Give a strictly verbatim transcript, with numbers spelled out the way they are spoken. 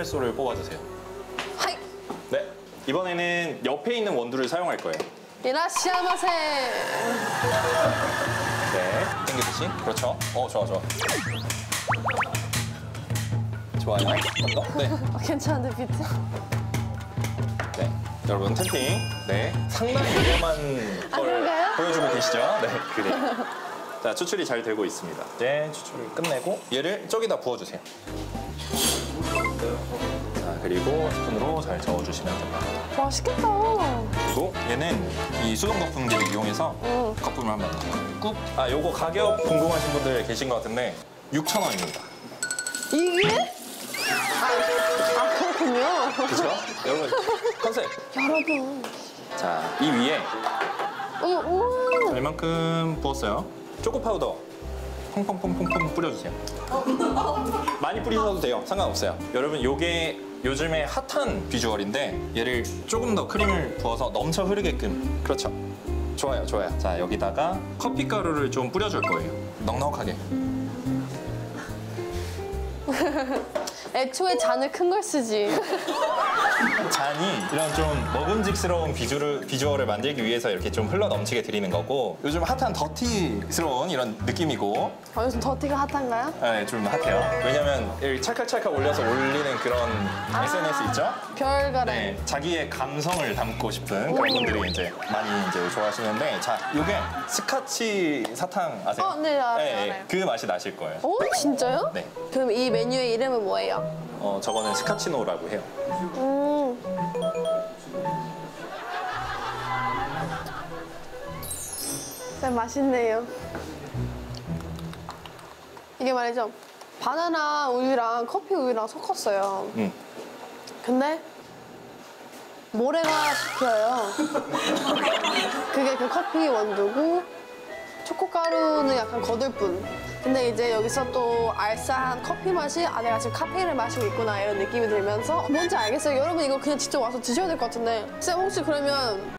에스프레소를 뽑아주세요. 하이! 네. 이번에는 옆에 있는 원두를 사용할 거예요. 이라시아마세! 네. 땡기듯이. 그렇죠. 어, 좋아, 좋아. 좋아요. 어, 네. 아, 괜찮은데, 비트? 네. 여러분, 템핑. 네. 상당히 위험한 아, 걸 그런가요? 보여주고 계시죠? 네, 그래요. 자, 추출이 잘 되고 있습니다. 이제 추출을 끝내고 얘를 저기다 부어주세요. 자, 그리고 스푼으로 잘 저어주시면 됩니다. 맛있겠다. 그리고 얘는 이 수동 거품기를 이용해서 응. 거품을 한번 꾹. 아, 요거 가격 궁금하신 분들 계신 것 같은데 육천 원입니다. 이게? 아, 아 그렇군요. 그죠? 여러분, 컨셉. 여러분. 자, 이 위에 어머, 우와. 자, 이만큼 부었어요. 초코 파우더 퐁퐁퐁퐁퐁 뿌려주세요. 많이 뿌리셔도 돼요. 상관없어요. 여러분, 요게 요즘에 핫한 비주얼인데 얘를 조금 더 크림을 부어서 넘쳐 흐르게끔. 그렇죠. 좋아요, 좋아요. 자, 여기다가 커피 가루를 좀 뿌려줄 거예요. 넉넉하게. 애초에 잔을 큰 걸 쓰지. 잔이 이런 좀 먹음직스러운 비주얼을, 비주얼을 만들기 위해서 이렇게 좀 흘러 넘치게 드리는 거고, 요즘 핫한 더티스러운 이런 느낌이고. 아, 요즘 더티가 핫한가요? 네, 좀 핫해요. 왜냐면 이렇게 찰칵찰칵 올려서 올리는 그런 아, 에스엔에스 있죠? 별가래. 네, 자기의 감성을 담고 싶은 그런 분들이 이제 많이 이제 좋아하시는데, 자, 요게 스카치 사탕 아세요? 어, 네, 알아요, 네, 알아요. 그 맛이 나실 거예요. 오, 진짜요? 네, 그럼 이 메뉴의 이름은 뭐예요? 어, 저거는 스카치노라고 해요. 음. 진짜 맛있네요. 이게 말이죠. 바나나 우유랑 커피 우유랑 섞었어요. 음. 근데 모래가 씹혀요. 그게 그 커피 원두고 초코가루는 약간 거들뿐. 근데 이제 여기서 또 알싸한 커피 맛이 아 내가 지금 카페인을 마시고 있구나 이런 느낌이 들면서 뭔지 알겠어요. 여러분 이거 그냥 직접 와서 드셔야 될 것 같은데 쌤 혹시 그러면